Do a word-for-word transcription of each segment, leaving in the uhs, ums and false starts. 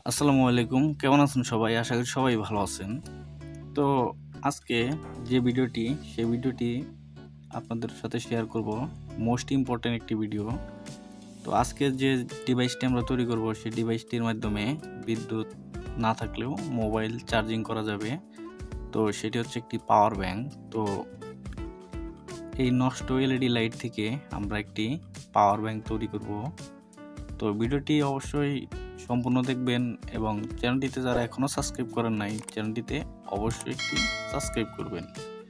আসসালামু আলাইকুম, কেমন আছেন সবাই? আশা করি সবাই ভালো আছেন। তো আজকে যে ভিডিওটি, সেই ভিডিওটি আপনাদের সাথে শেয়ার করব। মোস্ট ইম্পর্ট্যান্ট একটি ভিডিও। তো আজকে যে ডিভাইসটি আমরা তৈরি করব, সেই ডিভাইসটির মাধ্যমে বিদ্যুৎ না থাকলেও মোবাইল চার্জিং করা যাবে। তো সেটি হচ্ছে একটি পাওয়ার ব্যাংক। তো এই নষ্ট এলইডি লাইট থেকে আমরা একটি পাওয়ার ব্যাংক তৈরি করব। তো ভিডিওটি অবশ্যই সম্পূর্ণ দেখবেন এবং চ্যানেলটিতে যারা এখনও সাবস্ক্রাইব করেন নাই, চ্যানেলটিতে অবশ্যই একটি সাবস্ক্রাইব করবেন।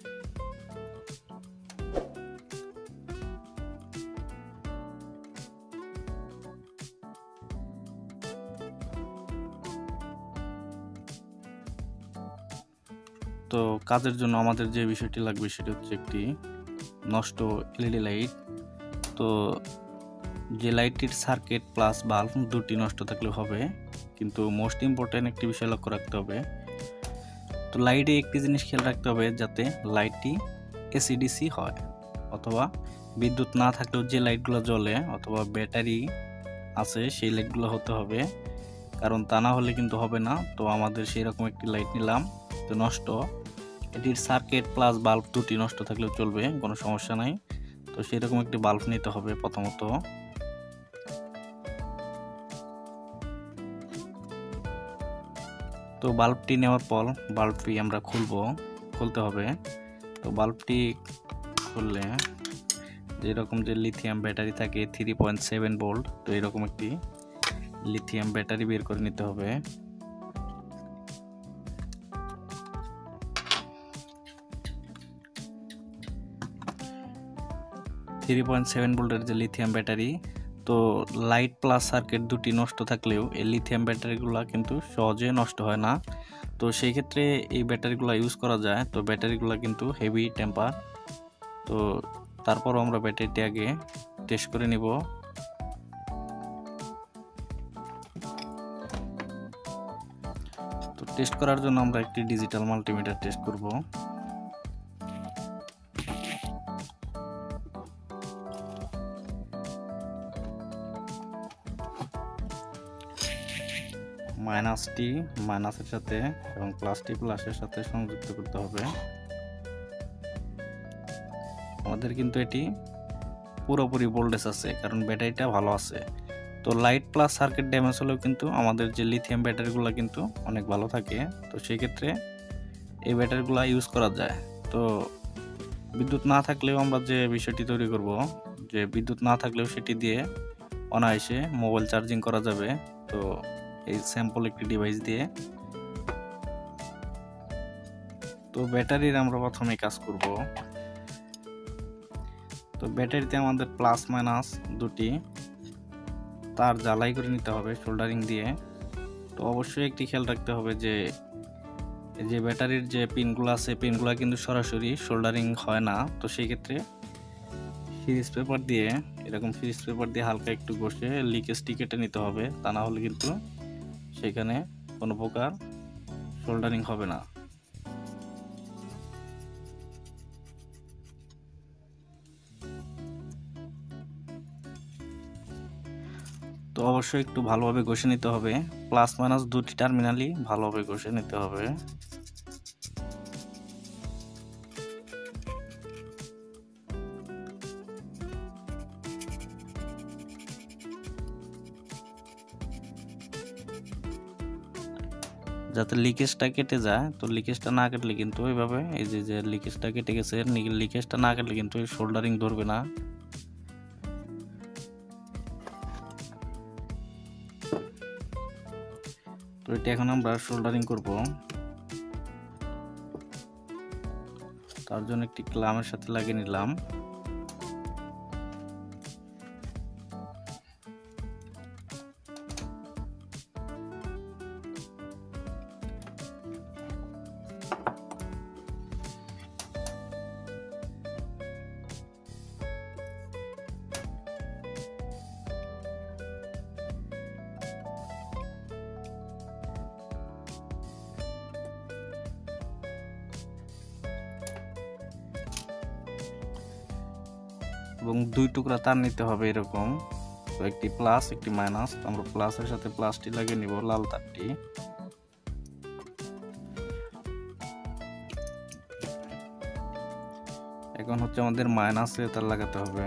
তো কাজের জন্য আমাদের যে বিষয়টি লাগবে সেটি হচ্ছে একটি নষ্ট এলইডি লাইট। তো যে লাইটটির সার্কিট প্লাস বাল্ব দুটি নষ্ট থাকলে হবে, কিন্তু মোস্ট ইম্পর্ট্যান্ট একটি বিষয় লক্ষ্য রাখতে হবে। তো লাইটে একটি জিনিস খেয়াল রাখতে হবে, যাতে লাইটটি এসিডিসি হয়, অথবা বিদ্যুৎ না থাকলেও যে লাইটগুলো জ্বলে অথবা ব্যাটারি আছে সেই লাইটগুলো হতে হবে, কারণ তা না হলে কিন্তু হবে না। তো আমাদের সেই রকম একটি লাইট নিলাম, তো নষ্ট। এটির সার্কিট প্লাস বাল্ব দুটি নষ্ট থাকলেও চলবে, কোনো সমস্যা নাই। তো সেই রকম একটি বাল্ব নিতে হবে প্রথমত। তো বাল্বটি নেওয়ার পর বাল্বটি আমরা খুলব, খুলতে হবে। তো বাল্বটি খুললে যেরকম যে লিথিয়াম ব্যাটারি থাকে থ্রি পয়েন্ট সেভেন ভোল্ট, তো এরকম একটি লিথিয়াম ব্যাটারি বের করে নিতে হবে। থ্রি পয়েন্ট সেভেন ভোল্টের যে লিথিয়াম ব্যাটারি, তো লাইট প্লাস সার্কিট দুটি নষ্ট থাকলেও এই লিথিয়াম ব্যাটারিগুলো কিন্তু সহজে নষ্ট হয় না। তো সেই ক্ষেত্রে এই ব্যাটারিগুলো ইউজ করা যায়। তো ব্যাটারিগুলো কিন্তু হেভি টেম্পার। তো তারপর আমরা ব্যাটারিটি আগে টেস্ট করে নিব। তো টেস্ট করার জন্য আমরা একটি ডিজিটাল মাল্টিমিটার টেস্ট করব। মাইনাসটি মাইনাসের সাথে এবং প্লাসটি প্লাসের সাথে সংযুক্ত করতে হবে। আমাদের কিন্তু এটি পুরোপুরি ভোল্টেজ আছে, কারণ ব্যাটারিটা ভালো আছে। তো লাইট প্লাস সার্কিট ড্যামেজ হলেও কিন্তু আমাদের যে লিথিয়াম ব্যাটারিগুলো কিন্তু অনেক ভালো থাকে। তো সেই ক্ষেত্রে এই ব্যাটারিগুলো ইউজ করা যায়। তো বিদ্যুৎ না থাকলেও আমরা যে বিষয়টি তৈরি করব, যে বিদ্যুৎ না থাকলেও সেটি দিয়ে অনায়াসে মোবাইল চার্জিং করা যাবে। তো এই স্যাম্পল একটি ডিভাইস দিয়ে তো ব্যাটারির আমরা প্রথমে কাজ করব। তো ব্যাটারিতে আমাদের প্লাস মাইনাস দুটি তার জ্বালাই করে নিতে হবে সোল্ডারিং দিয়ে। তো অবশ্যই একটি খেয়াল রাখতে হবে যে যে ব্যাটারির যে পিনগুলো আছে, পিনগুলো কিন্তু সরাসরি সোল্ডারিং হয় না। তো সেই ক্ষেত্রে সিরিজ পেপার দিয়ে, এরকম সিরিজ পেপার দিয়ে হালকা একটু ঘষে লিকেজটি কেটে নিতে হবে, তা না হলে কিন্তু সেখানে কোনো প্রকার সোল্ডারিং হবে না। তো অবশ্যই একটু ভালোভাবে ঘষে নিতে হবে, প্লাস মাইনাস দুটি টার্মিনালই ভালোভাবে ঘষে নিতে হবে। যাতে লিকেজটা কেটে যায়। তো লিকেজটা না কাটলে কিন্তু ওইভাবে এই যে যে লিকেজটা কেটে গেছে, লিকেজটা না কাটলে কিন্তু সোল্ডারিং ধরবে না। তো এটা এখন আমরা সোল্ডারিং করব। তার জন্য একটি ক্লামের সাথে লাগিয়ে নিলাম। এবং দুই টুকরা তার নিতে হবে এরকম। তো একটি প্লাস একটি মাইনাস, আমরা প্লাসের সাথে প্লাসটি লাগিয়ে নিব লাল তারটি। এখন হচ্ছে আমাদের মাইনাসে তার লাগাতে হবে।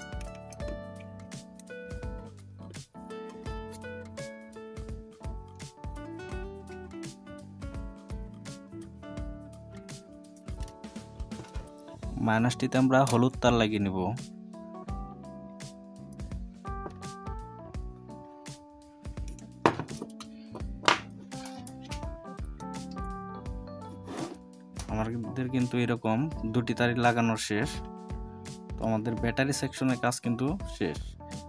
মাইনাসটিতে আমরা হলুদ তার লাগিয়ে নিব। আমাদের কিন্তু এরকম দুটি তারই লাগানো শেষ। তো আমাদের ব্যাটারি সেকশনের কাজ কিন্তু শেষ।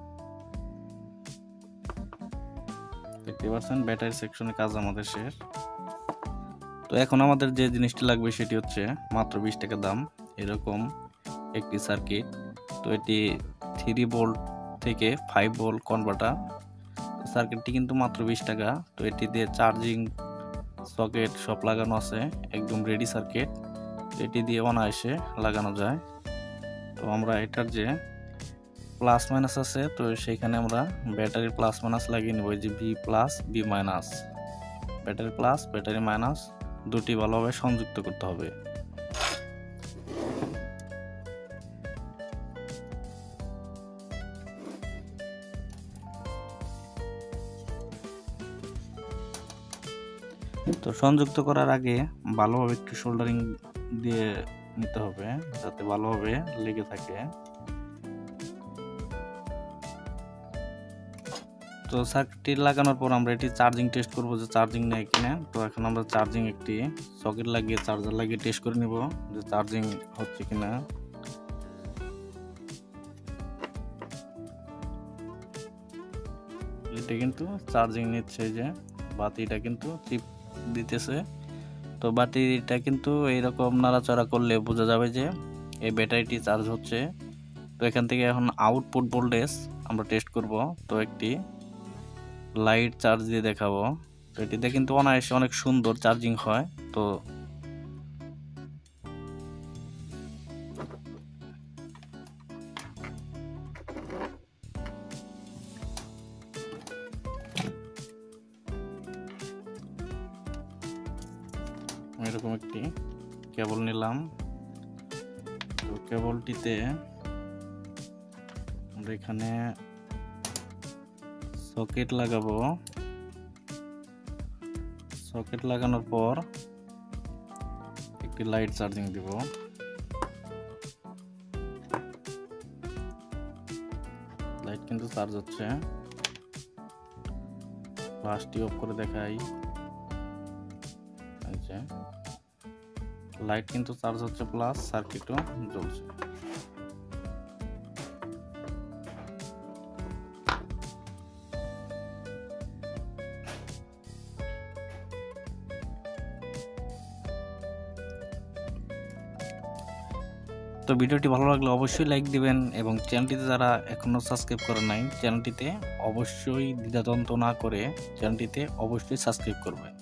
দেখতে পাচ্ছেন ব্যাটারি সেকশনের কাজ আমাদের শেষ। তো এখন আমাদের যে জিনিসটি লাগবে সেটি হচ্ছে মাত্র বিশ টাকা দাম এরকম একটি সার্কিট। তো এটি থ্রি ভোল্ট থেকে ফাইভ ভোল্ট কনভার্টার। সার্কিটটি কিন্তু মাত্র বিশ টাকা। তো এটি দিয়ে চার্জিং সকেট সব লাগানো আছে, একদম রেডি সার্কিট। এটি দিয়ে অনায়াসে লাগানো যায়। তো আমরা এটার যে প্লাস মাইনাস আছে, তো সেইখানে আমরা ব্যাটারি প্লাস মাইনাস লাগিয়ে নেব। যে B plus B minus, battery plus battery minus দুটি ভালোভাবে সংযুক্ত করতে হবে। তো সংযুক্ত করার আগে ভালোভাবে একটু সোল্ডারিং দিয়ে নিতে হবে যাতে ভালোভাবে লেগে থাকে। তো সার্কিটটি লাগানোর পর আমরা এটি চার্জিং টেস্ট করব যে চার্জিং নেয় কিনা। তো এখন আমরা চার্জিং একটি সকেট লাগিয়ে চার্জার লাগিয়ে টেস্ট করে নিব যে চার্জিং হচ্ছে কিনা। এটা কিন্তু চার্জিং নিচ্ছে, যে বাতিটা কিন্তু চিপ দিতেছে। তো বাতিটা কিন্তু এইরকম নাড়াচাড়া করলে বোঝা যাবে যে এই ব্যাটারিটি চার্জ হচ্ছে। তো এখান থেকে এখন আউটপুট ভোল্টেজ আমরা টেস্ট করব। তো একটি লাইট চার্জ দিয়ে দেখাবো। তো এটিতে কিন্তু অনায়াসে অনেক সুন্দর চার্জিং হয়। তো এরকম একটি কেবল নিলাম। তো কেবলটিতে আমরা এখানে সকেট লাগাবো। সকেট লাগানোর পর একটি লাইট চার্জিং দিব। লাইট কিন্তু চার্জ হচ্ছে। ফ্ল্যাশটি অফ করে দেখাই। লাইট কিন্তু চার্জ হচ্ছে প্লাস সার্কিটও জ্বলছে। তো ভিডিওটি ভালো লাগলে অবশ্যই লাইক দিবেন এবং চ্যানেলটিতে যারা এখনো সাবস্ক্রাইব করেন নাই চ্যানেলটিতে অবশ্যই দ্বিধাদ্বন্দ্ব না করে চ্যানেলটিতে অবশ্যই সাবস্ক্রাইব করবেন।